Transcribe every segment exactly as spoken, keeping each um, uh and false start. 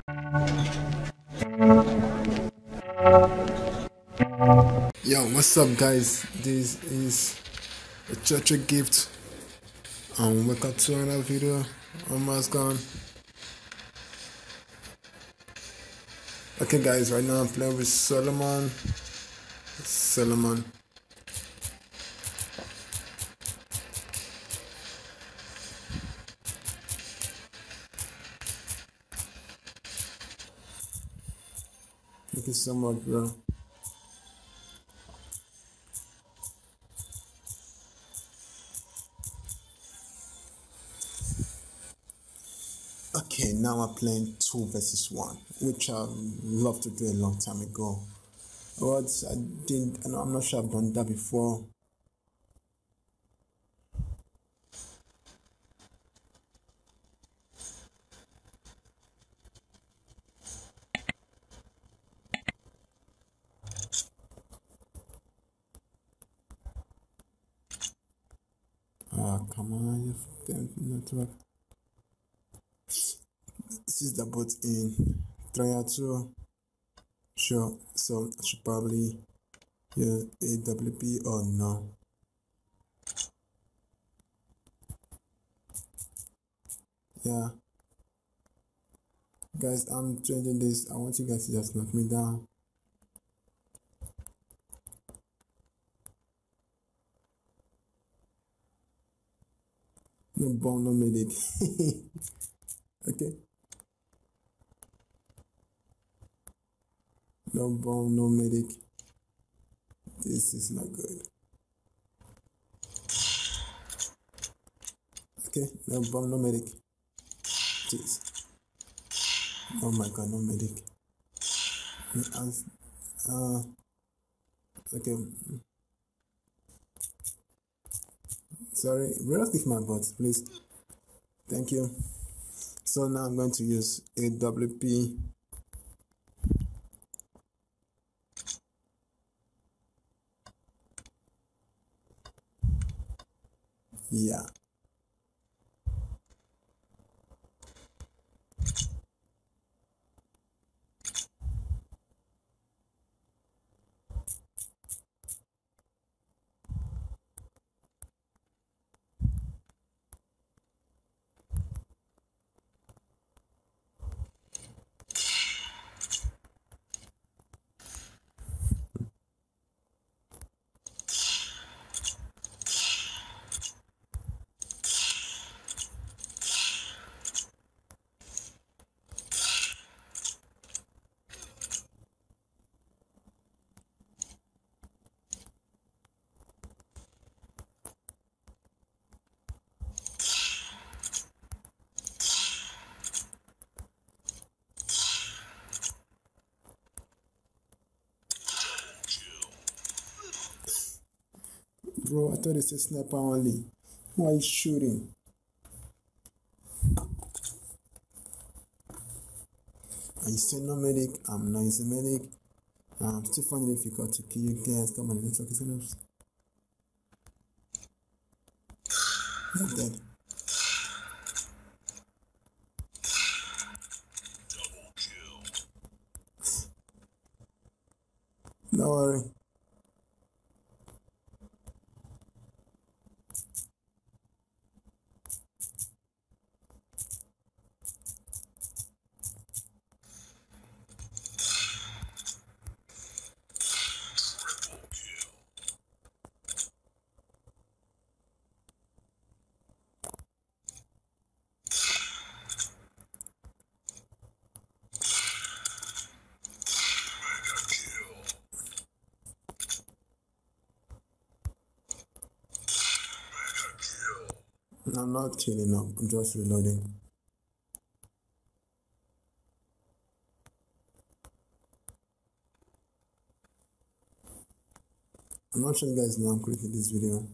Yo, what's up, guys? This is a church gift, and welcome to another video. Almost gone. Okay, guys, right now I'm playing with Solomon. Solomon. Thank you so much, bro. Okay, now I'm playing two versus one, which I love to do a long time ago. But I didn't. I'm not sure I've done that before. Ah, come on, you network. This is the bot in three two. Sure, so I should probably use A W P or no. Yeah. Guys, I'm changing this. I want you guys to just knock me down. No bomb, no medic. Okay. No bomb, no medic. This is not good. Okay, no bomb, no medic. Jeez. Oh my god, no medic. Uh, okay. Sorry, relative my bot, please. Thank you. So now I'm going to use A W P. Yeah. Bro, I thought it's a sniper only. Why are you shooting? And you say no medic, I'm not using medic. I'm still finding it difficult to kill you guys. Come on, let's okay, so not dead. Don't worry. I'm not killing up, I'm just reloading. I'm not sure you guys know I'm creating this video.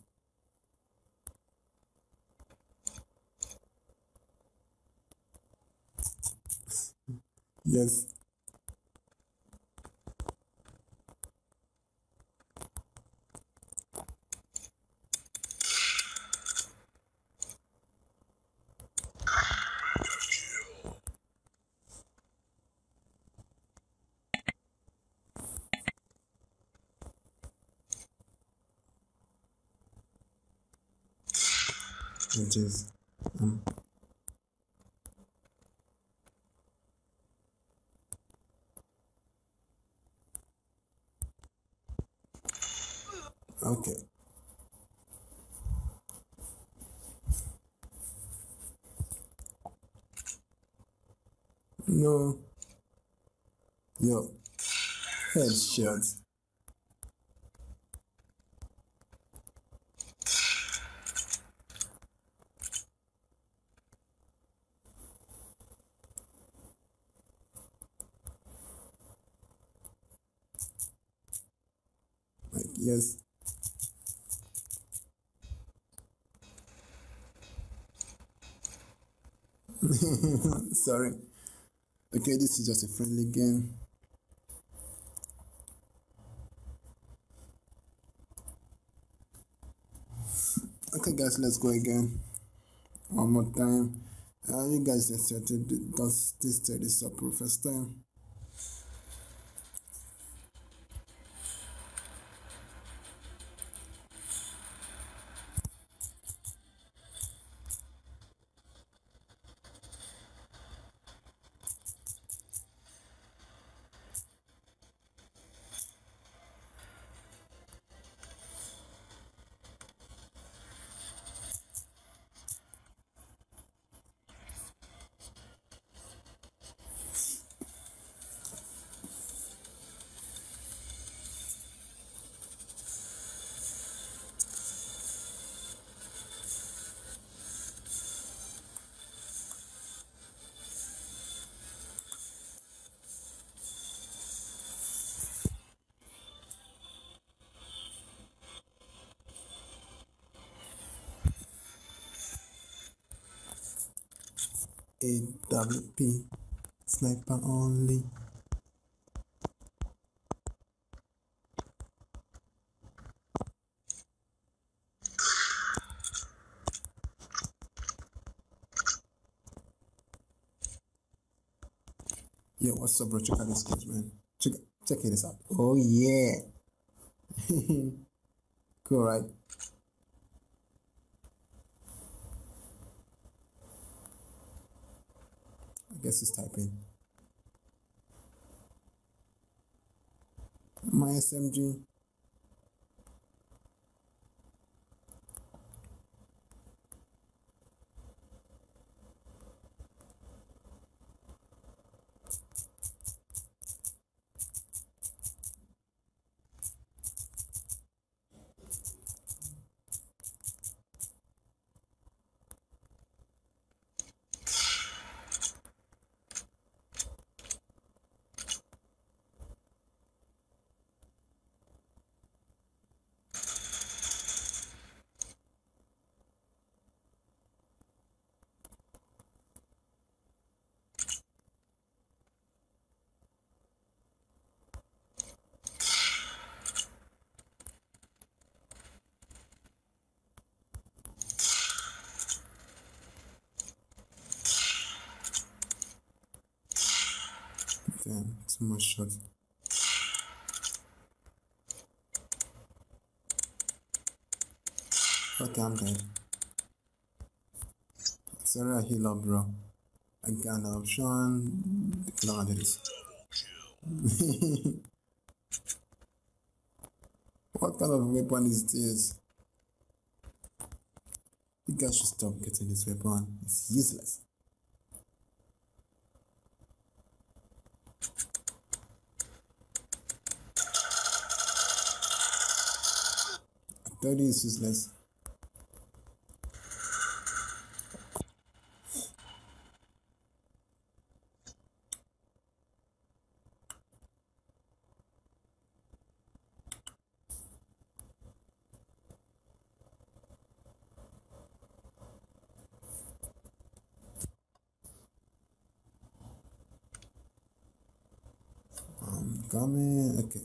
Yes. which is um, okay. No, yo, headshot. Like yes. Sorry. Okay, this is just a friendly game. Okay, guys, let's go again. One more time. Uh, you guys just said to do- does this set this up for the first time. A W P sniper only. Yo, what's up, bro? Check out this skills, man. Check check this out. Oh yeah. Cool, right? I guess he's typing. My S M G. Damn, too much shots. Okay, I'm dead. Sorry, I heal up, bro. I got an option. Look at this. What kind of weapon is this? You guys should stop getting this weapon. It's useless. I told you it's useless. Um, coming. Okay.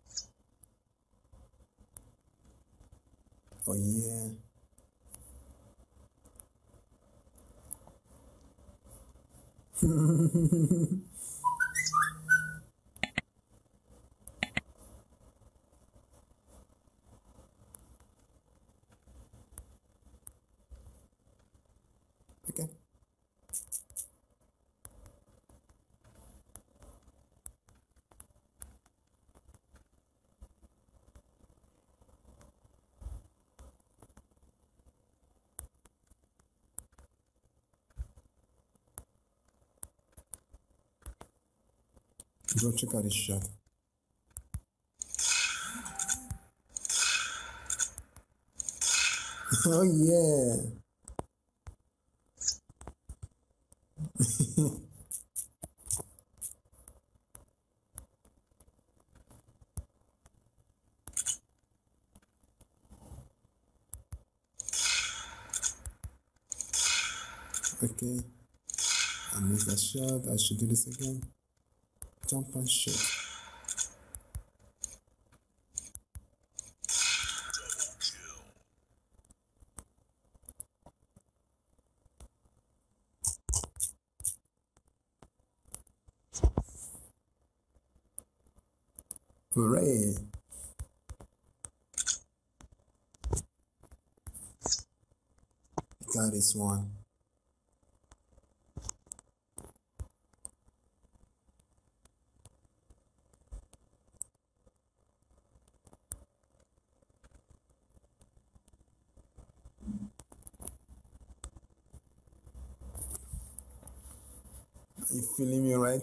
Oh yeah. Go check out this shot. Oh yeah. Okay. I missed that shot. I should do this again. Jump and shoot. Hooray! Got this one. You feeling me, right?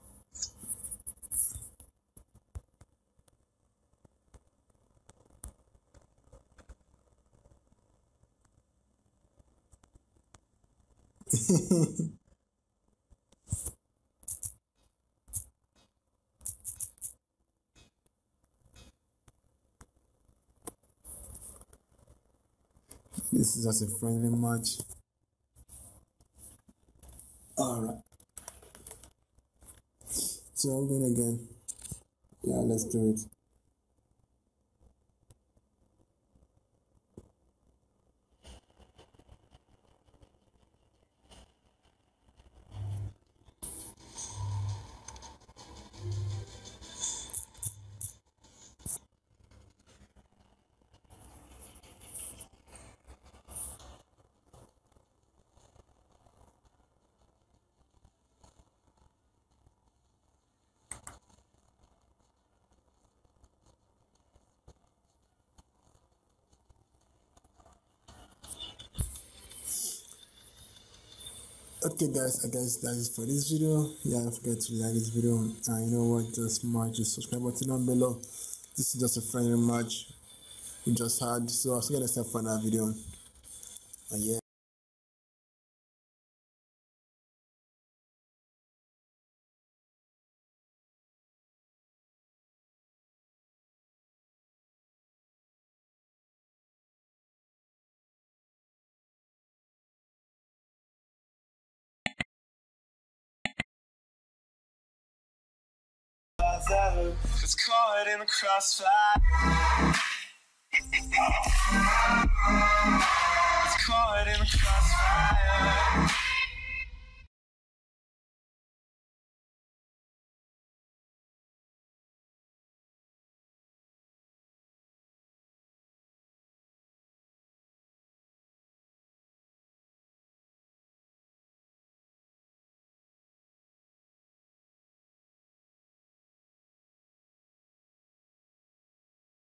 This is just a friendly match. Alright. So I'm going again. Yeah, let's do it. Okay guys, I guess that is for this video. Yeah, don't forget to like this video, and you know what, just smash the subscribe button down below. This is just a friendly match we just had, so I'll see you next time for another video. And yeah. It's caught in the crossfire. It's caught in the crossfire.